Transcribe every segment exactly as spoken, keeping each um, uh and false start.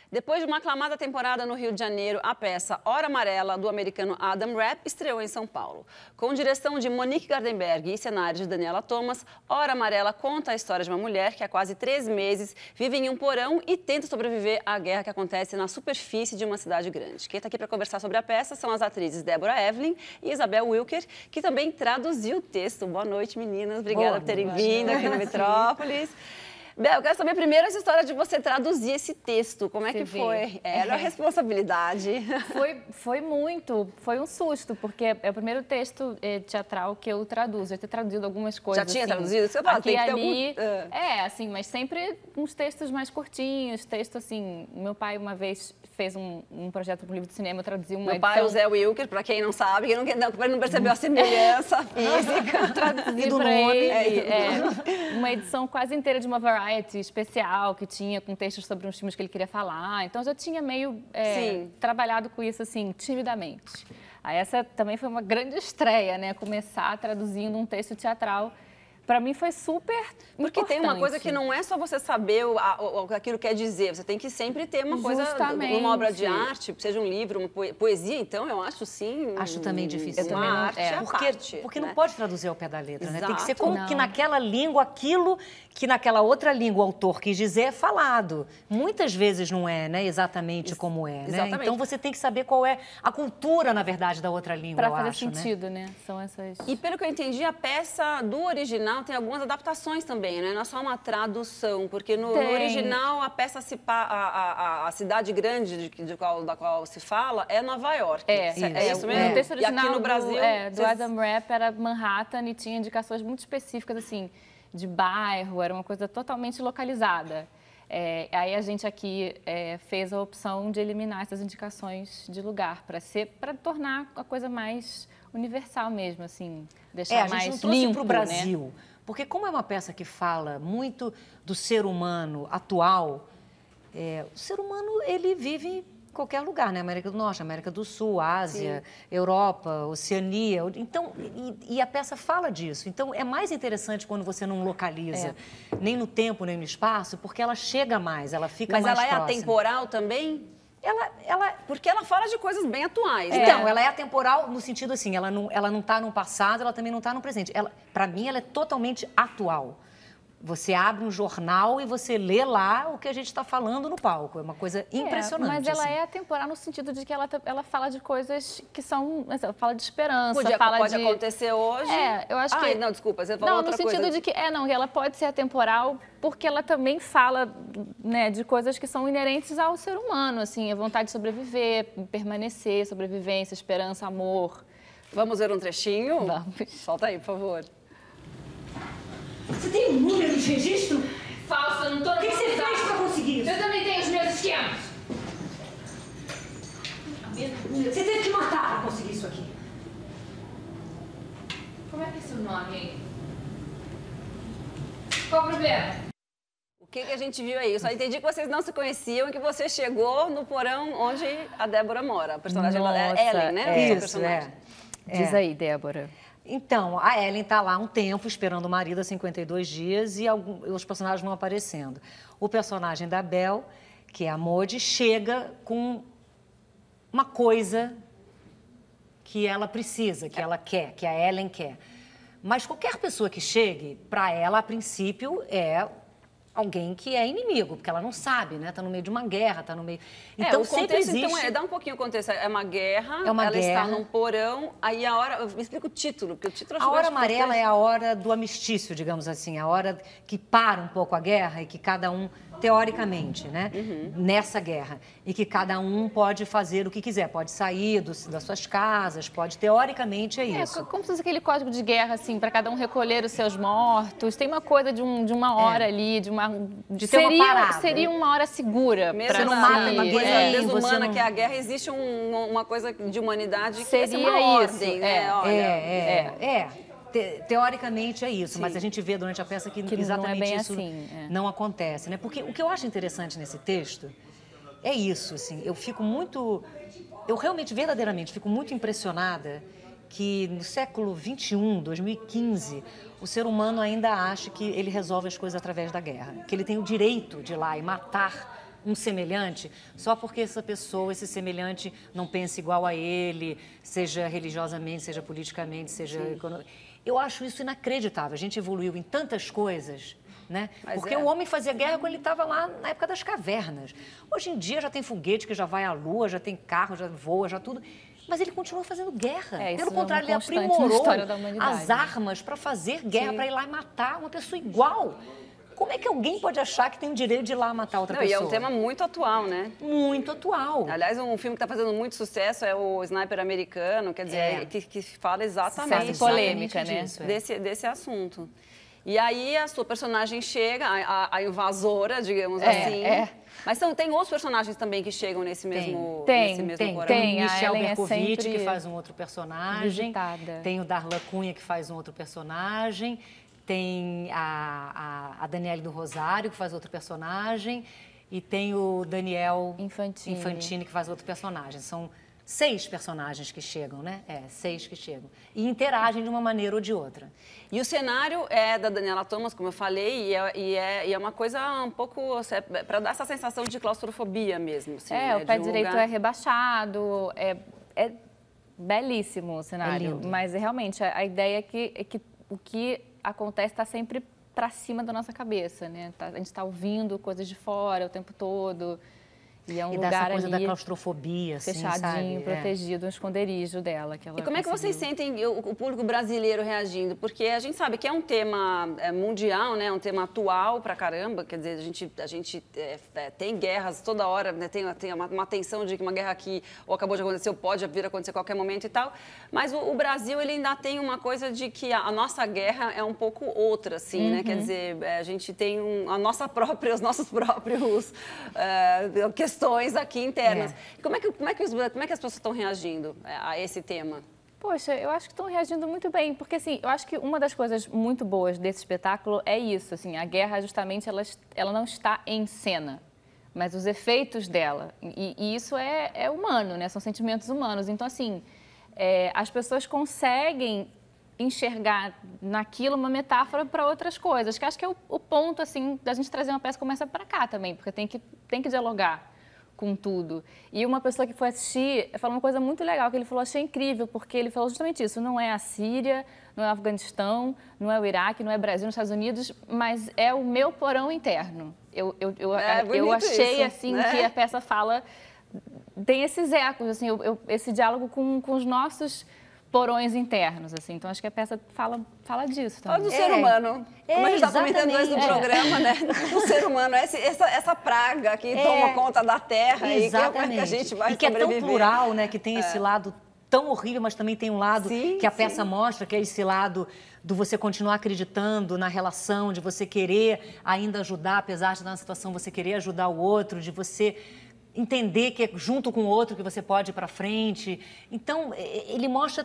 Depois de uma aclamada temporada no Rio de Janeiro, a peça Hora Amarela, do americano Adam Rapp, estreou em São Paulo. Com direção de Monique Gardenberg e cenários de Daniela Thomas, Hora Amarela conta a história de uma mulher que há quase três meses vive em um porão e tenta sobreviver à guerra que acontece na superfície de uma cidade grande. Quem está aqui para conversar sobre a peça são as atrizes Débora Evelyn e Isabel Wilker, que também traduziu o texto. Boa noite, meninas. Obrigada Boa, por terem vindo aqui no Metrópolis. Bel, eu quero saber primeiro essa história de você traduzir esse texto. Como é você que vê. foi? Era a responsabilidade. Foi, foi muito, foi um susto, porque é o primeiro texto eh, teatral que eu traduzo. Eu tenho traduzido algumas coisas. Já tinha assim, traduzido? Você fala, aqui tem que ter ali, algum... Uh. É, assim, mas sempre uns textos mais curtinhos, texto assim... Meu pai uma vez fez um, um projeto para um livro de cinema, eu traduzi uma Meu edição... pai é o Zé Wilker, para quem não sabe, quem não, não, não percebeu a semelhança física. Traduzi para ele é, uma edição quase inteira de uma variety especial que tinha com textos sobre uns filmes que ele queria falar. Então, eu já tinha meio é, trabalhado com isso, assim, timidamente. Aí, essa também foi uma grande estreia, né? Começar traduzindo um texto teatral. Para mim foi super Porque importante. tem uma coisa que não é só você saber o, o, o que aquilo quer dizer, você tem que sempre ter uma coisa, Justamente. uma obra de arte, seja um livro, uma poesia, então eu acho sim... Acho também difícil. Uma também arte é. à Porque, parte, porque né? não pode traduzir ao pé da letra, né? Tem que ser Exato. como Não. que naquela língua, aquilo que naquela outra língua o autor quis dizer é falado. Muitas vezes não é, né? Exatamente Ex como é, né? Exatamente. Então você tem que saber qual é a cultura, na verdade, da outra língua, Para eu fazer acho, sentido, né? né? São essas... E pelo que eu entendi, a peça do original tem algumas adaptações também, né? Não é só uma tradução, porque no, no original a peça se pa, a, a, a cidade grande de, de qual, da qual se fala é Nova York. É, isso, é isso mesmo? É. O texto original e aqui no Brasil, do, é, do vocês... Adam Rapp era Manhattan e tinha indicações muito específicas, assim, de bairro, era uma coisa totalmente localizada. É, aí a gente aqui é, fez a opção de eliminar essas indicações de lugar, para ser, para tornar a coisa mais universal mesmo, assim, deixar é, a gente mais não trouxe limpo, para o Brasil. Né? Porque como é uma peça que fala muito do ser humano atual, é, o ser humano, ele vive em qualquer lugar, né? América do Norte, América do Sul, Ásia, Sim. Europa, Oceania. Então, e, e a peça fala disso. Então, é mais interessante quando você não localiza, é. nem no tempo, nem no espaço, porque ela chega mais, ela fica Mas mais ela próxima. é atemporal também? Ela, ela, porque ela fala de coisas bem atuais, é. né? Então, ela é atemporal no sentido assim, ela não, ela não tá no passado, ela também não está no presente. Ela, para mim, ela é totalmente atual. Você abre um jornal e você lê lá o que a gente está falando no palco. É uma coisa impressionante. É, mas ela assim. é atemporal no sentido de que ela, ela fala de coisas que são... Ela fala de esperança, Podia, fala pode de... acontecer hoje. É, eu acho Ai, que... não, desculpa, você falou não, outra coisa. Não, no sentido coisa. de que... É, não, ela pode ser atemporal porque ela também fala, né, de coisas que são inerentes ao ser humano, assim, a vontade de sobreviver, permanecer, sobrevivência, esperança, amor. Vamos ver um trechinho? Vamos. Solta aí, por favor. Você tem um número de registro? Falso, eu não tô... O que, que você fez pra conseguir isso? Eu também tenho os meus esquemas. Você teve que matar pra conseguir isso aqui. Como é que é seu nome? Qual o problema? O que, que a gente viu aí? Eu só entendi que vocês não se conheciam e que você chegou no porão onde a Débora mora. A personagem Nossa, é Ellen, né? É, Isso, personagem. é. Diz aí, Débora. Então, a Ellen está lá há um tempo, esperando o marido há cinquenta e dois dias e algum, os personagens vão aparecendo. O personagem da Bel, que é a Modi, chega com uma coisa que ela precisa, que ela quer, que a Ellen quer. Mas qualquer pessoa que chegue, para ela, a princípio, é alguém que é inimigo, porque ela não sabe, né? Está no meio de uma guerra, está no meio... Então, é, o sempre contexto, existe... então, é, dá um pouquinho o contexto. É uma guerra, é uma ela guerra. está num porão, aí a hora... Me explica o título, porque o título... A hora amarela é a hora do amistício, digamos assim, a hora que para um pouco a guerra e que cada um, teoricamente, né, uhum. nessa guerra, e que cada um pode fazer o que quiser, pode sair do, das suas casas, pode, teoricamente, é isso. É, como se fosse aquele código de guerra, assim, para cada um recolher os seus mortos, tem uma coisa de, um, de uma hora é. ali, de uma... De seria, ter uma parada. Seria uma hora segura. Mesmo pra não si. mata uma coisa é. desumana não... que é a guerra, existe um, uma coisa de humanidade que seria é uma isso. ordem, é. né? Olha, é, é, é. é. Te, teoricamente é isso, Sim. mas a gente vê durante a peça que, que exatamente não é bem isso assim, é. não acontece, né? Porque o que eu acho interessante nesse texto é isso, assim, eu fico muito, eu realmente, verdadeiramente, fico muito impressionada que no século vinte e um, dois mil e quinze, o ser humano ainda acha que ele resolve as coisas através da guerra, que ele tem o direito de ir lá e matar um semelhante só porque essa pessoa, esse semelhante, não pensa igual a ele, seja religiosamente, seja politicamente, seja economicamente. Eu acho isso inacreditável. A gente evoluiu em tantas coisas, né? Mas porque é. o homem fazia guerra quando ele estava lá na época das cavernas. Hoje em dia já tem foguete que já vai à lua, já tem carro, já voa, já tudo. Mas ele continua fazendo guerra. É, Pelo contrário, ele aprimorou as armas para fazer guerra, para ir lá e matar uma pessoa igual. Como é que alguém pode achar que tem o direito de ir lá matar outra Não, pessoa? E é um tema muito atual, né? Muito atual. Aliás, um filme que está fazendo muito sucesso é o Sniper Americano, quer dizer, é. que, que fala exatamente... Essa polêmica, né? Disso, é. desse, desse assunto. E aí a sua personagem chega, a, a, a invasora, digamos é, assim. É. Mas são, tem outros personagens também que chegam nesse mesmo Tem, nesse mesmo tem. porão. Tem, a Michel Ellen é Berkovitch, sempre que faz um outro personagem. visitada. Tem o Darlan Cunha, que faz um outro personagem. Tem a, a, a Daniele do Rosário, que faz outro personagem. E tem o Daniel Infantini. Infantini, que faz outro personagem. São seis personagens que chegam, né? É, seis que chegam. E interagem de uma maneira ou de outra. E o cenário é da Daniela Thomas, como eu falei, e é, e é, e é uma coisa um pouco... É, para dar essa sensação de claustrofobia mesmo. Assim, é, né? o pé um direito lugar... é rebaixado, é, é belíssimo o cenário. É lindo. Mas realmente a, a ideia é que, é que o que acontece está sempre para cima da nossa cabeça, né? Tá, a gente está ouvindo coisas de fora o tempo todo. E é um e lugar dessa coisa ali da claustrofobia, assim, fechadinho, sabe? protegido, um esconderijo dela. Que ela e como é que vocês sentem o, o público brasileiro reagindo? Porque a gente sabe que é um tema é, mundial, né? Um tema atual pra caramba. Quer dizer, a gente, a gente é, é, tem guerras toda hora, né? Tem, tem uma, uma tensão de que uma guerra aqui ou acabou de acontecer ou pode vir a acontecer a qualquer momento e tal. Mas o, o Brasil, ele ainda tem uma coisa de que a, a nossa guerra é um pouco outra, assim, uhum. né? Quer dizer, a gente tem um, a nossa própria, os nossos próprios é, questões aqui internas. É. Como, é que, como, é que os, como é que as pessoas estão reagindo a esse tema? Poxa, eu acho que estão reagindo muito bem, porque assim, eu acho que uma das coisas muito boas desse espetáculo é isso, assim, a guerra justamente ela, ela não está em cena, mas os efeitos dela, e, e isso é, é humano, né? São sentimentos humanos, então assim, é, as pessoas conseguem enxergar naquilo uma metáfora para outras coisas, que acho que é o, o ponto, assim, da gente trazer uma peça como essa para cá também, porque tem que, tem que dialogar com tudo. E uma pessoa que foi assistir falou uma coisa muito legal, que ele falou, achei incrível, porque ele falou justamente isso, não é a Síria, não é o Afeganistão, não é o Iraque, não é o Brasil, nos Estados Unidos, mas é o meu porão interno. Eu, eu, eu, é, eu achei, isso, assim, né? que a peça fala, tem esses ecos, assim, eu, eu, esse diálogo com, com os nossos porões internos, assim. Então, acho que a peça fala, fala disso também. Fala do é. ser humano. É, Como a gente está comentando antes do é. programa, né? O ser humano, essa, essa, essa praga que é. toma conta da Terra. Exatamente. E como é que a gente vai e que sobreviver? é tão plural, né? Que tem é. esse lado tão horrível, mas também tem um lado sim, que a peça sim. mostra, que é esse lado do você continuar acreditando na relação, de você querer ainda ajudar, apesar de estar na situação, você querer ajudar o outro, de você entender que é junto com o outro que você pode ir para frente. Então, ele mostra...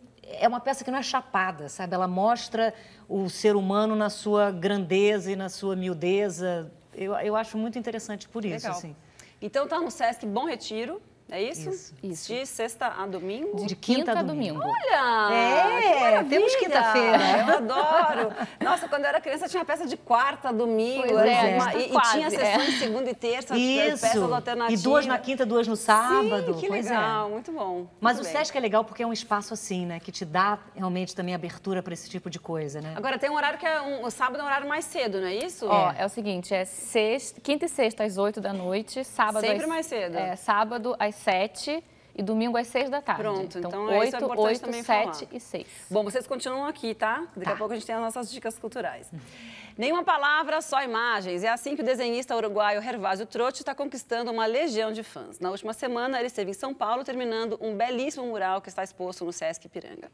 É uma peça que não é chapada, sabe? Ela mostra o ser humano na sua grandeza e na sua miudeza. Eu, eu acho muito interessante por isso, Legal. assim. Então, tá no Sesc Bom Retiro, é isso? Isso. isso. De sexta a domingo? De, De quinta, quinta a a domingo. domingo. Olha! É, que temos quinta-feira. Eu adoro. Nossa, quando eu era criança tinha peça de quarta a domingo. Pois é, uma, e, e quase, tinha sessões é. de segunda e terça, Isso. peças alternativas. E duas na quinta, duas no sábado. Sim, que pois legal, é. muito bom. Mas muito o bem. Sesc é legal porque é um espaço assim, né? Que te dá realmente também abertura para esse tipo de coisa, né? Agora, tem um horário que é um, o sábado é um horário mais cedo, não é isso? Ó, é. é o seguinte, é sexta, quinta e sexta às oito da noite, sábado Sempre às, mais cedo. É, sábado às sete e domingo às seis da tarde. Pronto, então, então é isso é oito, importante oito, também sete falar. e seis. Bom, vocês continuam aqui, tá? Daqui Tá. a pouco a gente tem as nossas dicas culturais. Nenhuma palavra, só imagens. É assim que o desenhista uruguaio Gervásio Trotti está conquistando uma legião de fãs. Na última semana, ele esteve em São Paulo, terminando um belíssimo mural que está exposto no Sesc Ipiranga.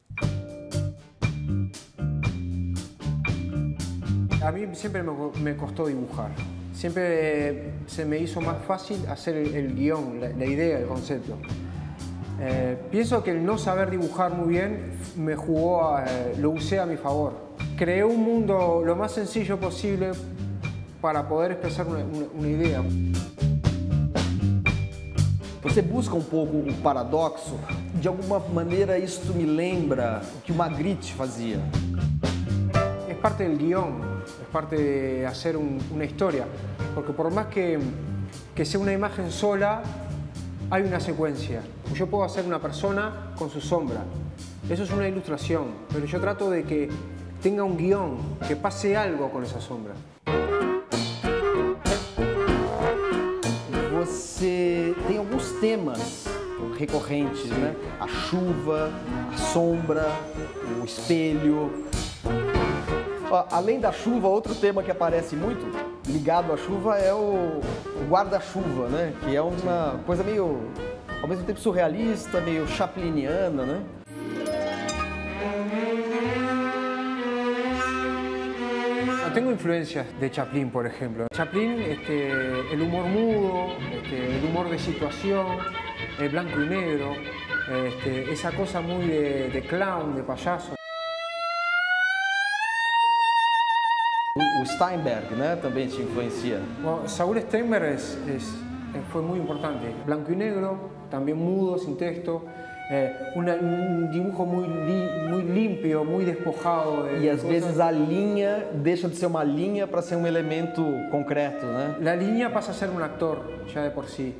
A mí siempre me, me costó dibujar. Siempre se me hizo más fácil hacer el, el guión, la, la idea, el concepto. Eh, pienso que el no saber dibujar muy bien me jugó, a, eh, lo usé a mi favor. Creé un mundo lo más sencillo posible para poder expresar una, una, una idea. Você busca um pouco o paradoxo? De alguma maneira isso me lembra o que o Magritte fazia. Es parte del guión, es parte de hacer un, una historia, porque por más que que sea una imagen sola, hay una secuencia. Yo puedo hacer una persona con su sombra. Eso es una ilustración, pero yo trato de que tenga um guión, que passe algo com essa sombra. Você tem alguns temas recorrentes, né? A chuva, a sombra, o espelho. Ó, além da chuva, outro tema que aparece muito ligado à chuva é o, o guarda-chuva, né? Que é uma coisa meio, ao mesmo tempo surrealista, meio chapliniana, né? Tengo influencias de Chaplin, por ejemplo. Chaplin, este, el humor mudo, este, el humor de situación, el blanco y negro, este, esa cosa muy de, de clown, de payaso. O Steinberg, né, também te influencia. Bueno, Saúl Steinberg es, es, fue muy importante. Blanco y negro, también mudo, sin texto. É, um dibujo muito, li, muito limpo, muito despojado. De e às coisas. vezes a linha deixa de ser uma linha para ser um elemento concreto, né? A linha passa a ser um actor, já de por si.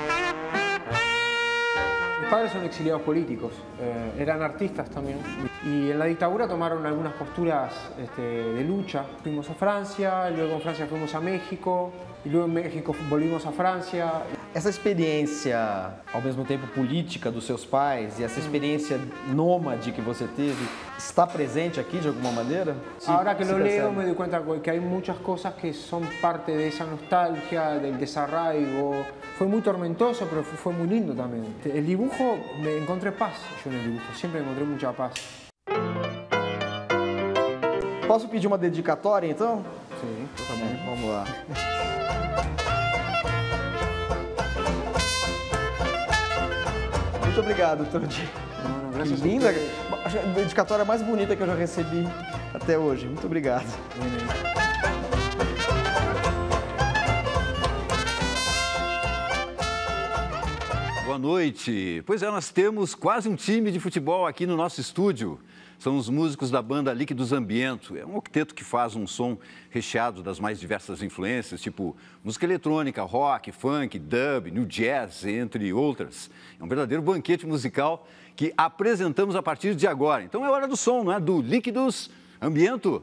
Mis padres son exiliados políticos, eh, eran artistas también. Y en la dictadura tomaron algunas posturas este, de lucha. Fuimos a Francia, luego en Francia fuimos a México, e luego em México volvimos a França. Essa experiência, ao mesmo tempo política dos seus pais e essa experiência nômade que você teve, está presente aqui de alguma maneira? Sí, Ahora que lo leo me doy cuenta que hay muchas cosas que son parte de esa nostalgia, del desarraigo. Fue muy tormentoso, pero fue muy lindo también. El dibujo, me encontré paz yo en el dibujo, siempre encontré mucha paz. Posso pedir uma dedicatória então? Sim, tá bom, vamos lá. Muito obrigado, Trudy. Que linda! A dedicatória mais bonita que eu já recebi até hoje. Muito obrigado. Boa noite. Pois é, nós temos quase um time de futebol aqui no nosso estúdio. São os músicos da banda Líquidos Ambiento. É um octeto que faz um som recheado das mais diversas influências, tipo música eletrônica, rock, funk, dub, new jazz, entre outras. É um verdadeiro banquete musical que apresentamos a partir de agora. Então é hora do som, não é? Do Líquidos Ambiento.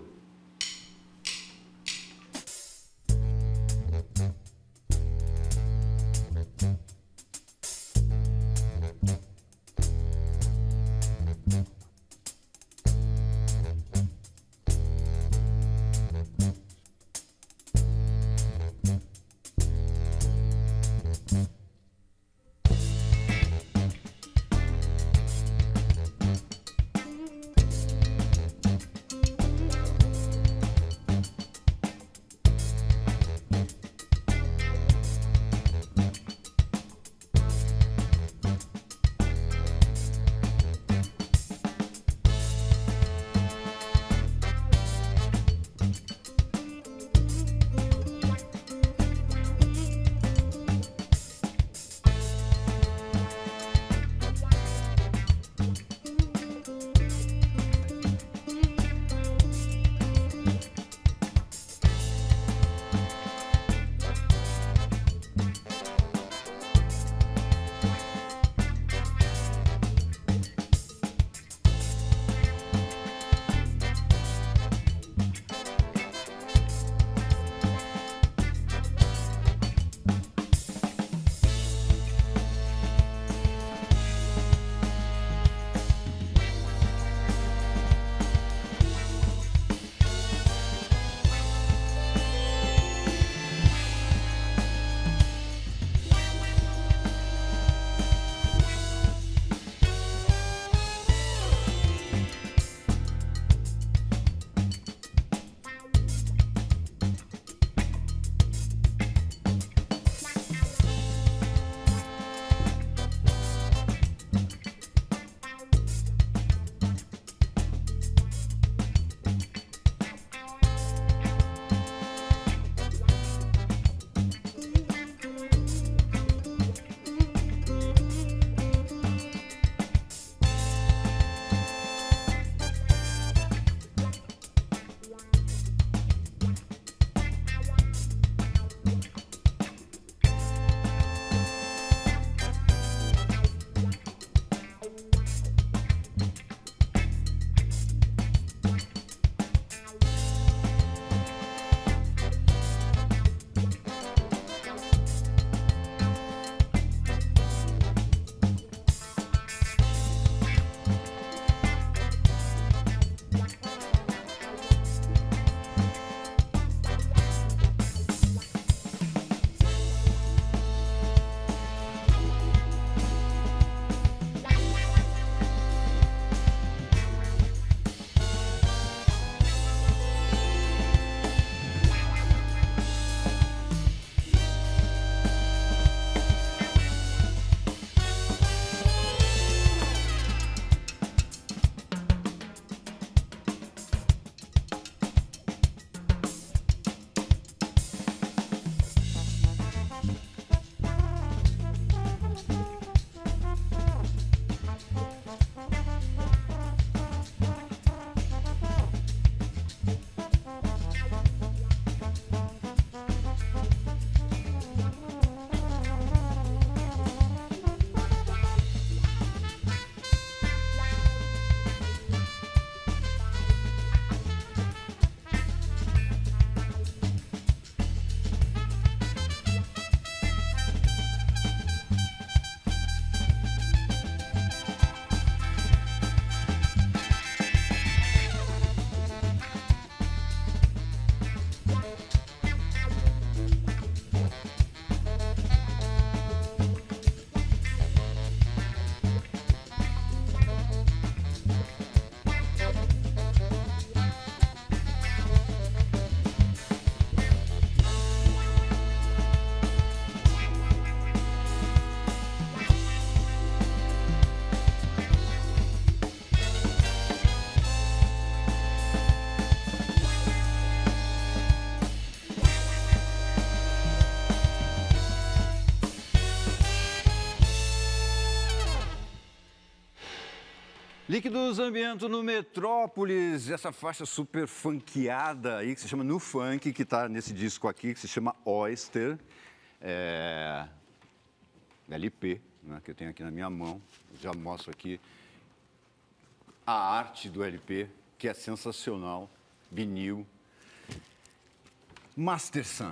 Líquidos Ambiente no Metrópolis, essa faixa super funkeada aí, que se chama New Funk, que está nesse disco aqui, que se chama Oyster, é... L P, né, que eu tenho aqui na minha mão. Eu já mostro aqui a arte do L P, que é sensacional, vinil. Masterson.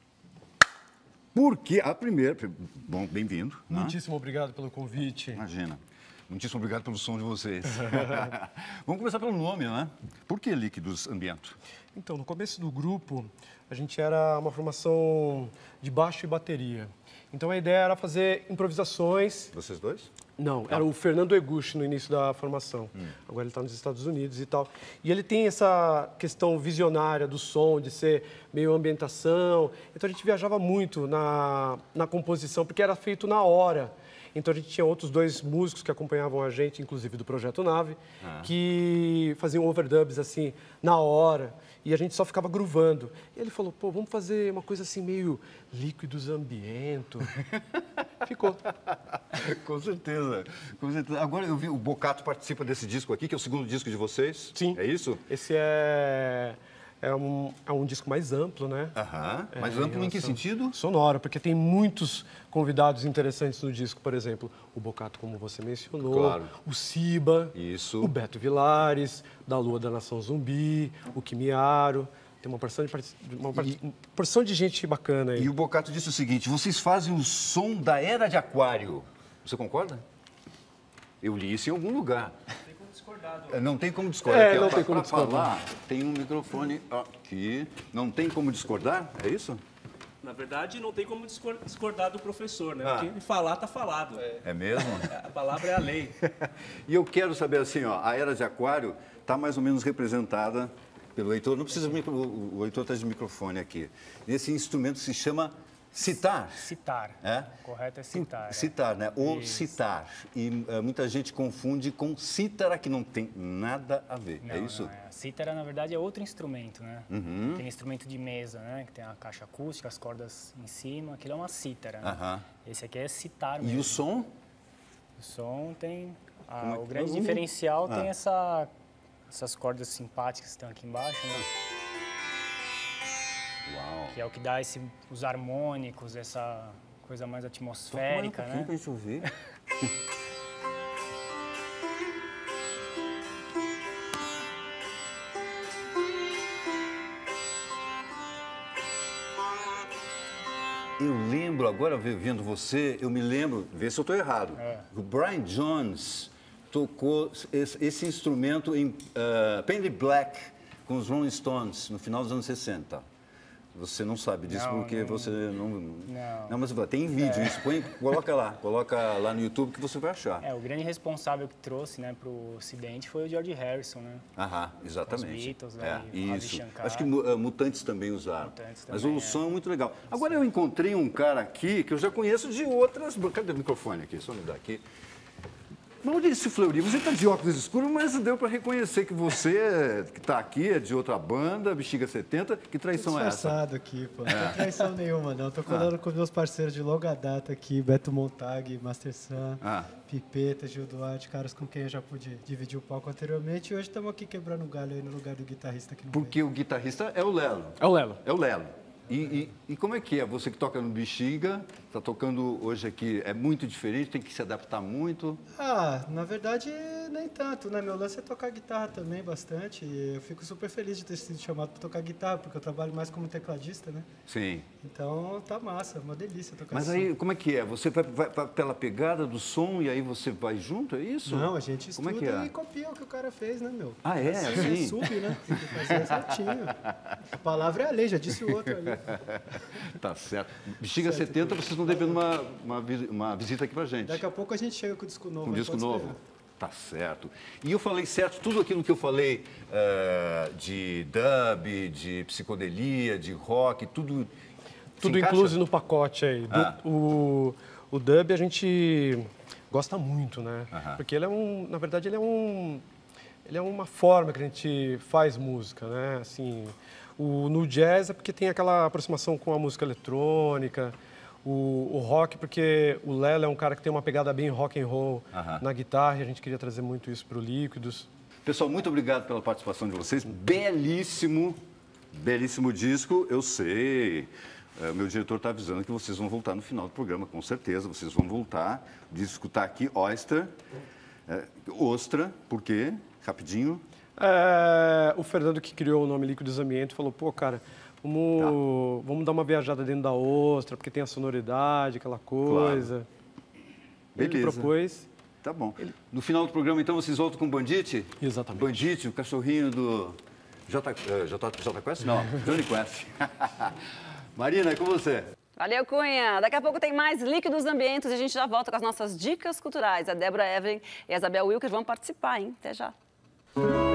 Por que? A primeira, bom, bem-vindo. Muitíssimo né? obrigado pelo convite. Imagina. Muitíssimo obrigado pelo som de vocês. Vamos começar pelo nome, né? Por que Líquidos Ambiente? Então, no começo do grupo, a gente era uma formação de baixo e bateria. Então, a ideia era fazer improvisações. Vocês dois? Não, era o Fernando Eguchi no início da formação. Hum. Agora ele está nos Estados Unidos e tal. E ele tem essa questão visionária do som, de ser meio ambientação. Então, a gente viajava muito na, na composição, porque era feito na hora. Então, a gente tinha outros dois músicos que acompanhavam a gente, inclusive do Projeto Nave, ah. que faziam overdubs, assim, na hora. E a gente só ficava groovando. E ele falou, pô, vamos fazer uma coisa assim, meio Líquidos Ambiente. Ficou. Com certeza, com certeza. Agora, eu vi, o Bocato participa desse disco aqui, que é o segundo disco de vocês. Sim. É isso? Esse é... É um, é um disco mais amplo, né? Aham. É, mais amplo em, em que sentido? Sonoro, porque tem muitos convidados interessantes no disco. Por exemplo, o Bocato, como você mencionou. Claro. O Siba. Isso. O Beto Vilares, da Lua da Nação Zumbi. O Kimiaro. Tem uma porção de, uma e, porção de gente bacana aí. E o Bocato disse o seguinte, vocês fazem o som da Era de Aquário. Você concorda? Eu li isso em algum lugar. Não tem como discordar. É, aqui, não pra, tem como pra discordar. Falar, tem um microfone aqui. Não tem como discordar? É isso? Na verdade, não tem como discordar do professor, né? Ah. Porque falar, tá falado. É, é mesmo? A palavra é a lei. E eu quero saber assim, ó, a Era de Aquário está mais ou menos representada pelo Heitor. Não precisa, micro, o Heitor está de microfone aqui. Nesse instrumento que se chama citar. Citar. É? O correto é citar. Citar, né? Ou Isso. citar. E uh, muita gente confunde com cítara, que não tem nada a ver. Não, é isso? Não é. A cítara, na verdade, é outro instrumento, né? Uhum. Tem instrumento de mesa, né? Que tem a caixa acústica, as cordas em cima. Aquilo é uma cítara. Né? Uhum. Esse aqui é citar E mesmo. o som? O som tem... Ah, Como é que- o grande Uhum. diferencial Ah. tem essa, essas cordas simpáticas que estão aqui embaixo, né? Uau. Que é o que dá esse, os harmônicos, essa coisa mais atmosférica, Toca mais um pouquinho né? pra gente ouvir. Eu lembro, agora vendo você, eu me lembro, vê se eu estou errado, É. o Brian Jones tocou esse, esse instrumento em uh, Penny Black com os Rolling Stones no final dos anos sessenta. Você não sabe disso Não, porque não- você não... Não. Não, mas tem vídeo, isso, põe, coloca lá, coloca lá no YouTube que você vai achar. É, o grande responsável que trouxe, né, para o Ocidente foi o George Harrison, né? Aham, exatamente. Os Beatles, é, né, e Ravi isso. Shankar. Acho que uh, Mutantes também usaram. Mutantes Mas também, o som é. é muito legal. Agora eu encontrei um cara aqui que eu já conheço de outras... Cadê o microfone aqui? Só me dá aqui. Maurício Fleury, você está de óculos escuros, mas deu para reconhecer que você, que está aqui, é de outra banda, Bexiga setenta. Que traição é essa? Disfarçado aqui, pô. Não tem traição nenhuma, não. Tô colando Ah. com meus parceiros de longa data aqui, Beto Montag, Master Sam, Ah. Pipeta, Gil Duarte, caras com quem eu já pude dividir o palco anteriormente. E hoje estamos aqui quebrando o galho aí no lugar do guitarrista que não Porque o guitarrista é o Lelo. É o Lelo. É o Lelo. E, e, e como é que é? Você que toca no Bexiga, está tocando hoje aqui, é muito diferente, tem que se adaptar muito? Ah, na verdade, nem tanto, né? Meu lance é tocar guitarra também bastante. E eu fico super feliz de ter sido chamado para tocar guitarra, porque eu trabalho mais como tecladista, né? Sim. Então tá massa, uma delícia tocar Mas esse aí, som. como é que é? Você vai, vai, vai pela pegada do som e aí você vai junto, é isso? Não, a gente Como estuda é que é? e copia o que o cara fez, né, meu? Ah, é? Assim, Assim? é sub, né? Tem que fazer certinho. A palavra é a lei, já disse o outro ali. Tá certo. Bexiga setenta, vocês estão devendo uma, uma, vi- uma visita aqui pra gente. Daqui a pouco a gente chega com o disco novo. Com um aí disco pode novo. esperar. Tá certo. E eu falei certo, tudo aquilo que eu falei eh, de dub, de psicodelia, de rock, tudo. se Tudo encaixa? incluso no pacote aí. Do- Ah. o, o dub a gente gosta muito, né? Aham. Porque ele é um, na verdade, ele é um, ele é uma forma que a gente faz música, né? Assim, o, no jazz é porque tem aquela aproximação com a música eletrônica. o, o rock, porque o Lelo é um cara que tem uma pegada bem rock and roll uh-huh. na guitarra, e a gente queria trazer muito isso para o Líquidos. Pessoal, muito obrigado pela participação de vocês. Belíssimo, belíssimo disco, eu sei. O meu diretor está avisando que vocês vão voltar no final do programa, com certeza. Vocês vão voltar. O disco está aqui, Oyster. É, Ostra, por quê? Rapidinho. É, o Fernando, que criou o nome Líquidos Ambiente, falou, pô, cara, vamos, tá. vamos dar uma viajada dentro da ostra, porque tem a sonoridade, aquela coisa. Claro. Ele que propôs. Tá bom. Ele... No final do programa, então, vocês voltam com o Bandite? Exatamente. Bandite, o cachorrinho do J, J, J Quest? Não, Johnny Quest. Marina, é com você. Valeu, Cunha. Daqui a pouco tem mais Líquidos Ambientes e a gente já volta com as nossas dicas culturais. A Débora Evelyn e a Isabel Wilker vão participar, hein? Até já.